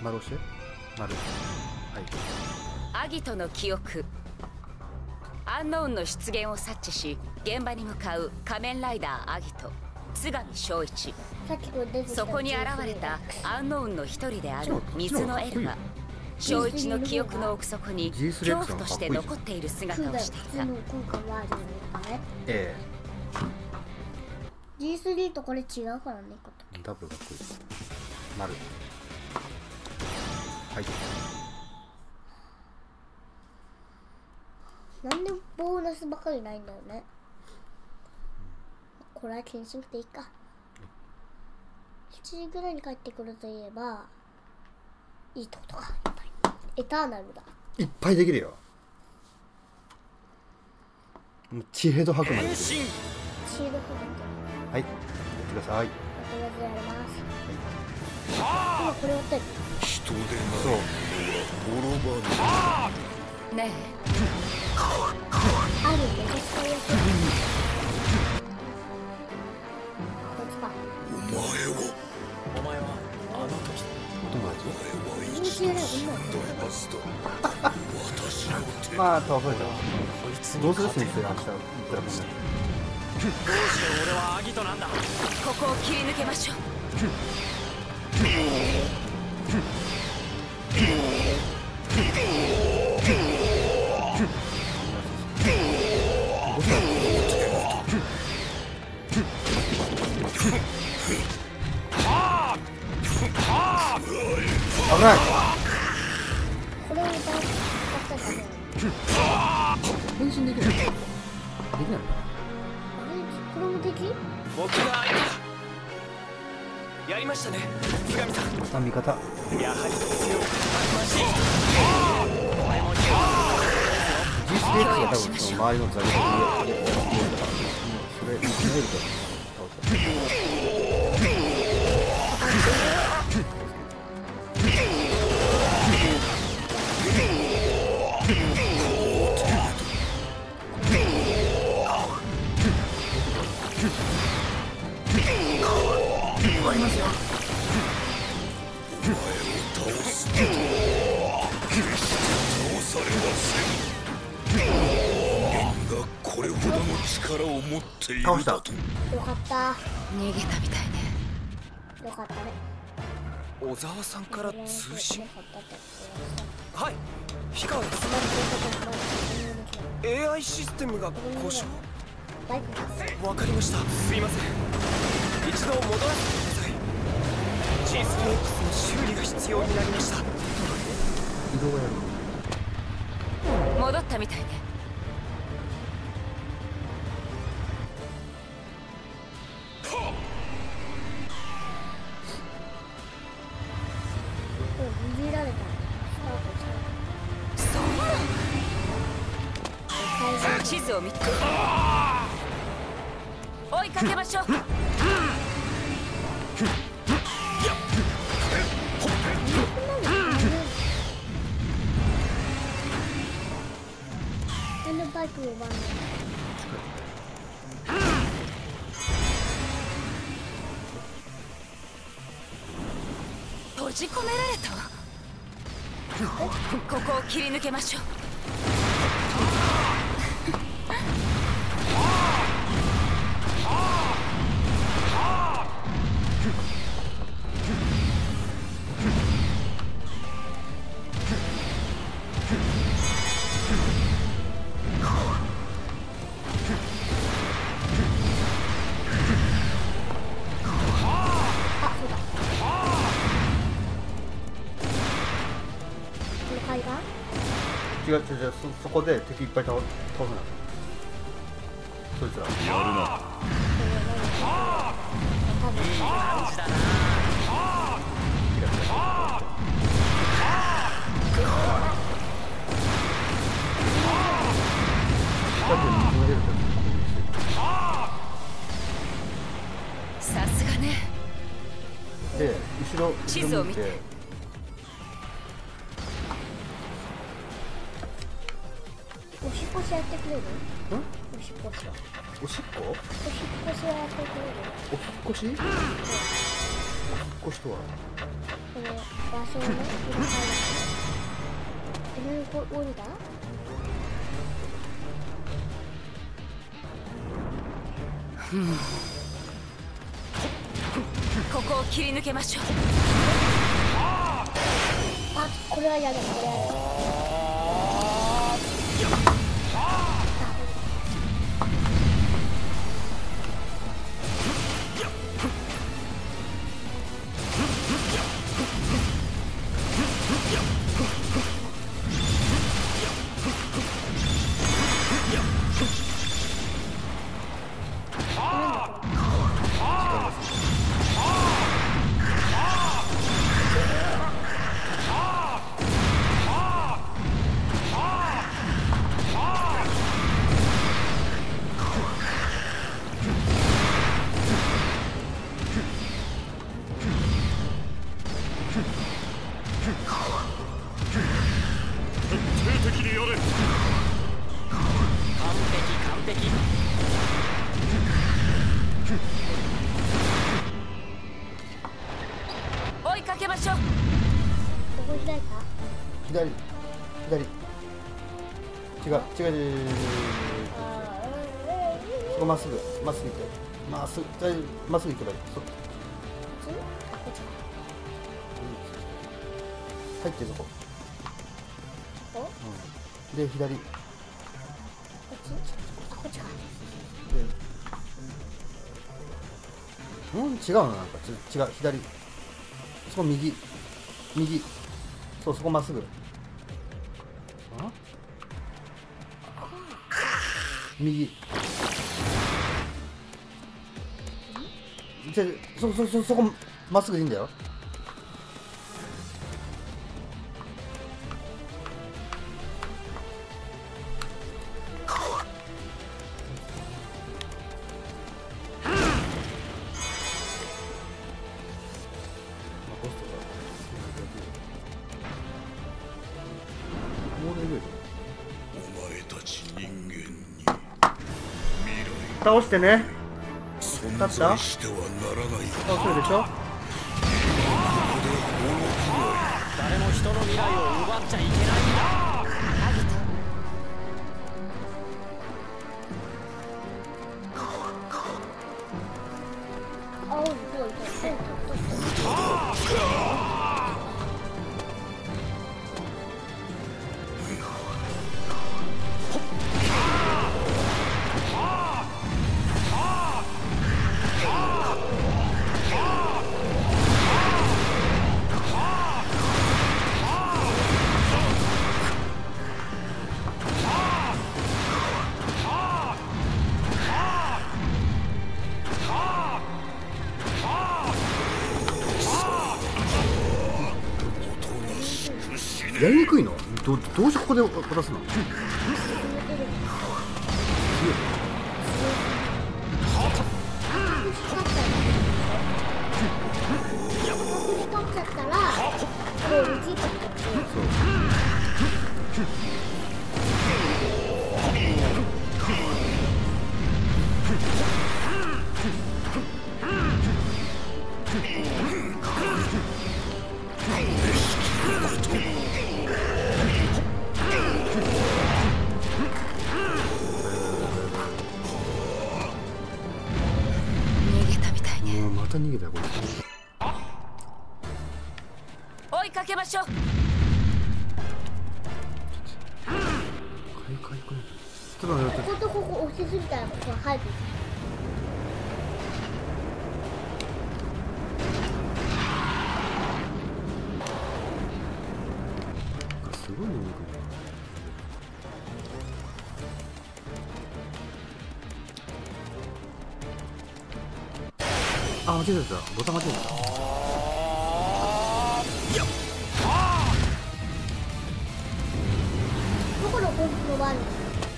丸押して丸。はい。 アギトの記憶。アンノウンの出現を察知し現場に向かう仮面ライダーアギト津上正一。そこに現れたアンノウンの一人である水のエルが正一の記憶の奥底に恐怖として残っている姿をしていた。 ええ。 G3 とこれ違うからね。 ダブルかっこいい。丸。はい。 なんでボーナスばかりないんだよね。これは気にしなくていいか。7時ぐらいに帰ってくるといえばいいってことか。やっぱりエターナルだ。 いっぱいできるよ。もう地ヘド吐くまでできる。 シールフルはい、やってください。 とりあえずやります。今これやってる。 人でなそう。 滅ばぬ。 ねあるんで、絶対やってる。こいつか。 お前はあの時お友達。 人気やればいいの。 まあ、倒されたわ。どうする先生、明日言ったらもうね。 どうして俺はアギトなんだ。 ここを切り抜けましょう。 危ない。 これを歌ったらね。 変身できない。できないの？ あれこれもでき？ 僕が相手だ。やりましたね、津上さん。 味方。 やはり強くたくましい。これも強 GSX は多分その周りのザリガニを上げてたから、それ見せると倒した。終わりますよ。 これほどの力を持っているだと。 よかった。 逃げたみたいね。 よかったね。 小沢さんから通信。 よかったって。 はい氷川です。 AI システムが故障。 バイクです。 わかりました。すいません。一度戻らせてください。 G3X の修理が必要になりました。 移動がやる。 戻ったみたいね。 逃げられた。 そう。地図を見て追いかけましょう。 なんでバイクを奪うの？ 閉じ込められた。ここを切り抜けましょう。 違う、そこで敵いっぱい倒さない。そいつら。やるな。 さすがね。 で、後ろ地図を見て。 おしっこしやってくれる？ おしっこし。 おしっこ？ おしっこしやってくれる？ お引っ越し？お引っ越しとは？ の場所をね、入れ替える。これ降りた？ ここを切り抜けましょう。 あ、これはやだ、これはやだ。 追いかけましょう。 ここ開いた？ 左。違う。そこまっすぐ行って。まっすぐ行けばいい。 あ、こっちか。 入ってそこ。 こで、左。 っちか。 違うのなんか違う、左。そこ右。そう、そこまっすぐ。右。じゃそこまっすぐでいいんだよ。 お前たち人間に倒してね。 存在してはならない。 倒せるでしょ。 誰も人の未来を奪っちゃいけないんだ。 あ、 やりにくいの？どうしてここで渡すの？光っちゃったら、こう打ちたって。 逃げたみたいね。 また逃げたよこれ。 追いかけましょう。 ちょっと待って。 こことここ押しすぎたらここ入る。 すごいね。あ、間違えた。ボタン間違えた。 どこのコンボがあるの？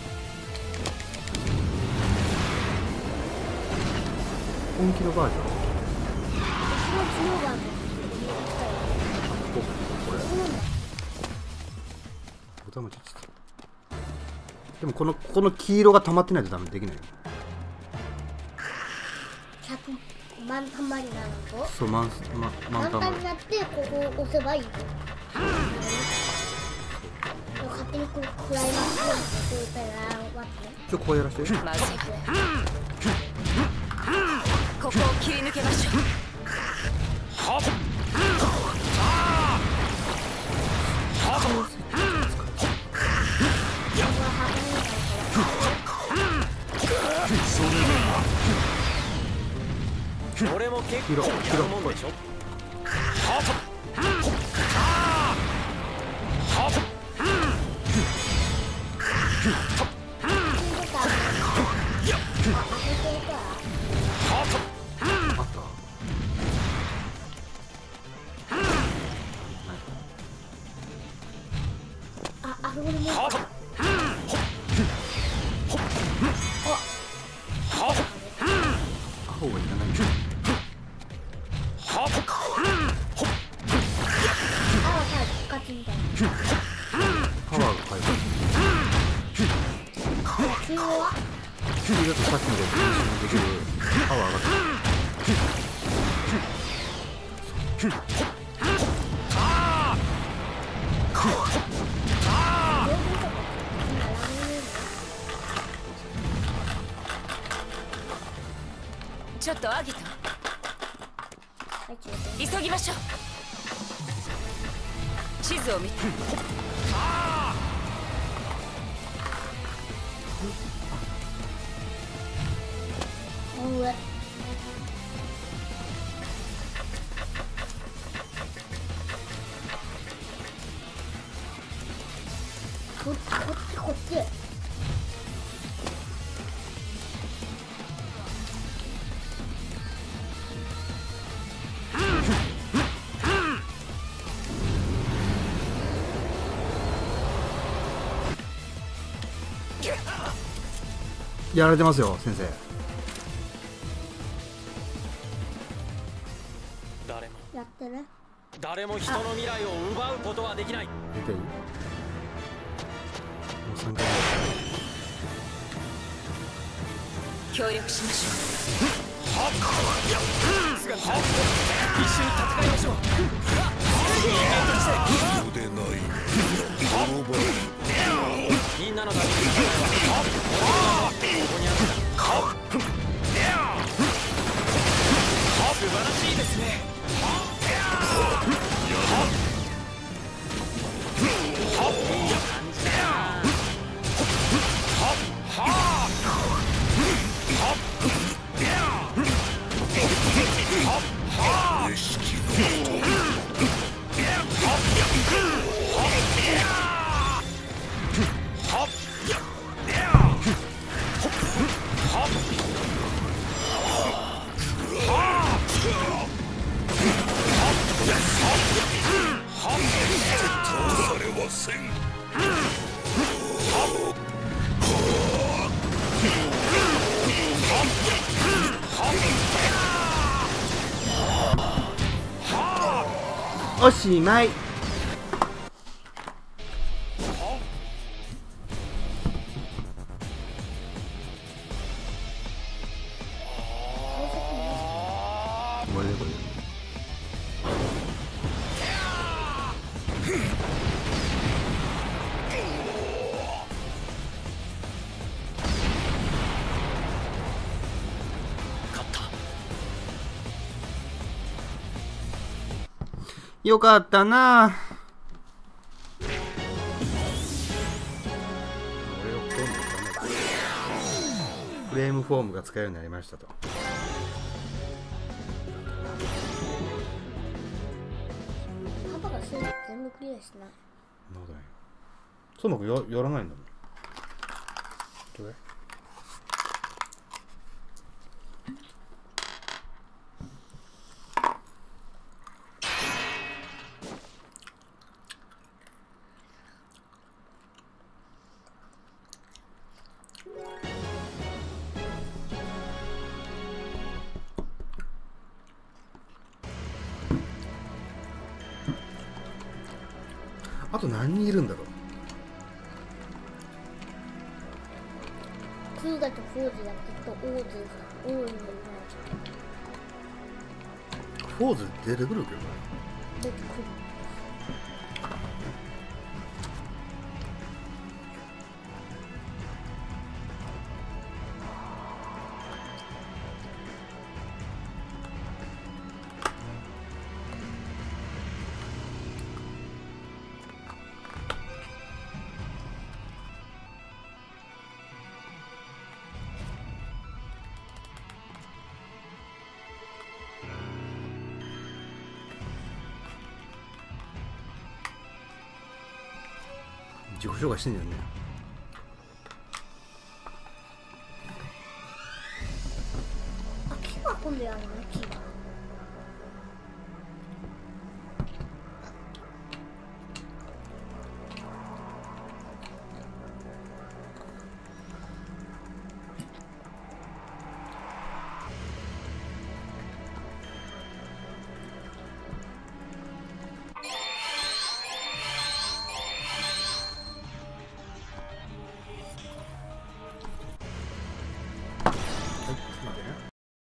本気のバージョン。 後ろ角があるの。 これ。ボタン間違えた。でもこの黄色が溜まってないとダメできないよ。 満タンになるとそう満タンまでになってここを押せばいいの。勝手にこう食らいますよって言ったら待ってね。 ちょっとこうやらせて。 まずいここを切り抜けましょう。 はっ俺も結構やるもんでしょ。 あそこにもうアホはいらない。 カチみたいな。 パワーが回復。 中央は次だとさっきのでできるパワーがちょっとアギト急ぎましょう。地図を見て。 上こっちやられてますよ先生。 やってね。 誰も人の未来を奪うことはできない。 出ていい？もう3回協力しましょ一緒に戦いましょう。 でないこの場みんなのために戦いはここにあった素晴らしいですね。 おしまい。これでこれでよかったな。フレームフォームが使えるようになりましたと。 パパが全部クリアしない。 なんだよ。そうまくやらないんだもん。どれ？あと何人いるんだろう。 2だと4時だけど、王子が多いのになっちゃポーズ出てくるけどね。 出てくる。 自己紹介してんじゃんね。 あ、キは今度やるのキは。 ま